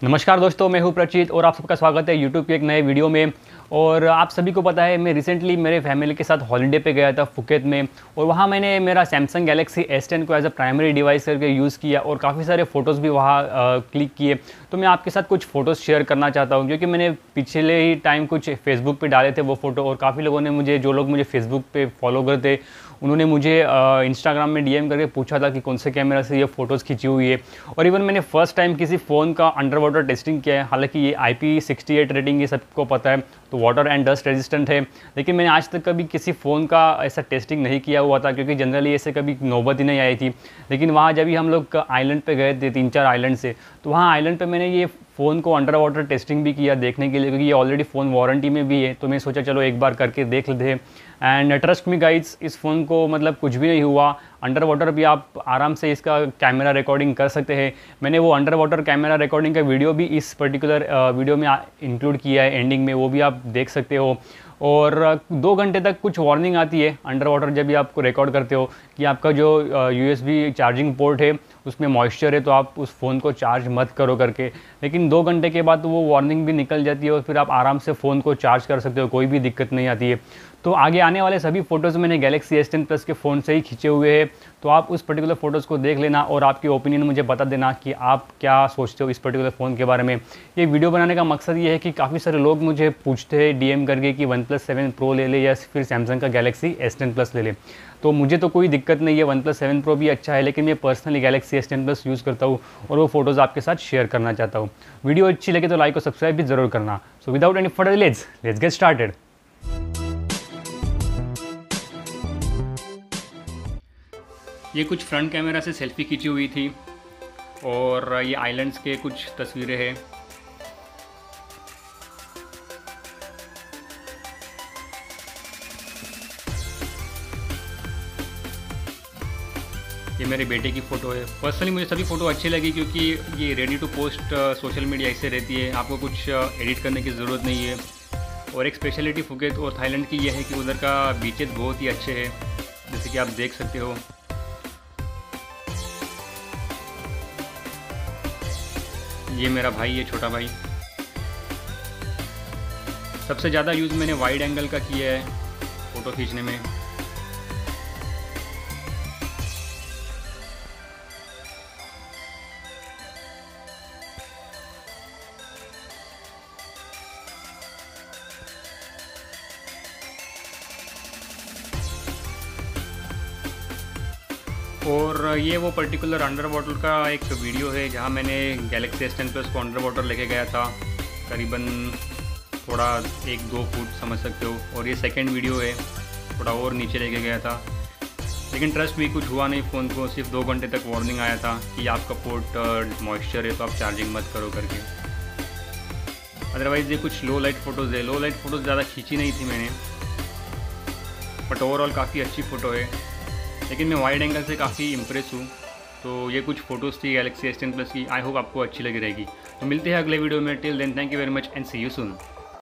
नमस्कार दोस्तों, मैं हूं प्रचित और आप सबका स्वागत है यूट्यूब के एक नए वीडियो में। और आप सभी को पता है, मैं रिसेंटली मेरे फैमिली के साथ हॉलिडे पे गया था फुकेत में, और वहाँ मैंने मेरा सैमसंग गैलेक्सी S10 को एज अ प्राइमरी डिवाइस करके यूज़ किया और काफ़ी सारे फ़ोटोज़ भी वहाँ क्लिक किए। तो मैं आपके साथ कुछ फ़ोटोज़ शेयर करना चाहता हूँ, क्योंकि मैंने पिछले ही टाइम कुछ फेसबुक पे डाले थे वो फ़ोटो, और काफ़ी लोगों ने मुझे, जो लोग मुझे फेसबुक पे फॉलो करते, उन्होंने मुझे इंस्टाग्राम में DM करके पूछा था कि कौन से कैमरा से ये फ़ोटोज़ खींची हुई है। और इवन मैंने फ़र्स्ट टाइम किसी फ़ोन का अंडर वाटर टेस्टिंग किया है। हालांकि ये IP68 रेटिंग ये सबको पता है, तो वाटर एंड डस्ट रेजिस्टेंट है, लेकिन मैंने आज तक कभी किसी फ़ोन का ऐसा टेस्टिंग नहीं किया हुआ था, क्योंकि जनरली ऐसे कभी नौबत ही नहीं आई थी। लेकिन वहाँ जब भी हम लोग आइलैंड पे गए थे 3-4 आइलैंड से, तो वहाँ आइलैंड पे मैंने ये फ़ोन को अंडर वाटर टेस्टिंग भी किया देखने के लिए, क्योंकि ये ऑलरेडी फ़ोन वारंटी में भी है। तो मैं सोचा चलो एक बार करके देख लेते हैं। एंड ट्रस्ट मी गाइड्स, इस फ़ोन को मतलब कुछ भी नहीं हुआ। अंडर वाटर भी आप आराम से इसका कैमरा रिकॉर्डिंग कर सकते हैं। मैंने वो अंडर वाटर कैमरा रिकॉर्डिंग का वीडियो भी इस पर्टिकुलर वीडियो में इंक्लूड किया है एंडिंग में, वो भी आप देख सकते हो। और 2 घंटे तक कुछ वार्निंग आती है अंडर वाटर जब भी आपको रिकॉर्ड करते हो कि आपका जो USB चार्जिंग पोर्ट है उसमें मॉइस्चर है, तो आप उस फ़ोन को चार्ज मत करो करके। लेकिन 2 घंटे के बाद तो वो वार्निंग भी निकल जाती है और फिर आप आराम से फ़ोन को चार्ज कर सकते हो, कोई भी दिक्कत नहीं आती है। तो आगे आने वाले सभी फ़ोटोज़ मैंने गैलेक्सी S10 प्लस के फ़ोन से ही खींचे हुए हैं, तो आप उस पर्टिकुलर फ़ोटोज़ को देख लेना और आपकी ओपिनियन मुझे बता देना कि आप क्या सोचते हो इस पर्टिकुलर फ़ोन के बारे में। ये वीडियो बनाने का मकसद ये है कि काफ़ी सारे लोग मुझे पूछते हैं DM करके कि OnePlus 7 Pro ले ले या फिर सैमसंग का गैलेक्सी S10 प्लस ले ले। तो मुझे तो कोई दिक्कत नहीं है, OnePlus 7 Pro भी अच्छा है, लेकिन मैं personally Galaxy S10 plus use करता हूँ और वो फ़ोटोज़ आपके साथ शेयर करना चाहता हूँ। वीडियो अच्छी लगे तो लाइक और सब्सक्राइब भी ज़रूर करना। So without any further delays, let's get started. ये कुछ फ्रंट कैमरा से सेल्फी खींची हुई थी और ये आइलैंड्स के कुछ तस्वीरें हैं। ये मेरे बेटे की फ़ोटो है। पर्सनली मुझे सभी फ़ोटो अच्छी लगी, क्योंकि ये ready to post social media ऐसे रहती है, आपको कुछ एडिट करने की ज़रूरत नहीं है। और एक स्पेशलिटी फुकेत और थाईलैंड की यह है कि उधर का बीचेस बहुत ही अच्छे हैं, जैसे कि आप देख सकते हो। ये मेरा भाई है, छोटा भाई। सबसे ज़्यादा यूज़ मैंने वाइड एंगल का किया है फ़ोटो खींचने में। और ये वो पर्टिकुलर अंडर वाटर का एक वीडियो है जहाँ मैंने गैलेक्सी S10 प्लस को अंडर वाटर लेके गया था, करीबन थोड़ा 1-2 फुट समझ सकते हो। और ये सेकंड वीडियो है, थोड़ा और नीचे लेके गया था, लेकिन ट्रस्ट में कुछ हुआ नहीं फ़ोन को। सिर्फ 2 घंटे तक वार्निंग आया था कि आपका पोर्ट मॉइस्चर है, तो आप चार्जिंग मत करो करके। अदरवाइज़ ये कुछ लो लाइट फ़ोटोज़ है। लो लाइट फ़ोटोज़ ज़्यादा खींची नहीं थी मैंने, बट ओवरऑल काफ़ी अच्छी फ़ोटो है। लेकिन मैं वाइड एंगल से काफ़ी इम्प्रेस हूँ। तो ये कुछ फ़ोटोज़ थी गैलेक्सी S10 प्लस की। आई होप आपको अच्छी लगी रहेगी। तो मिलते हैं अगले वीडियो में। Till then, thank you very much and see you soon.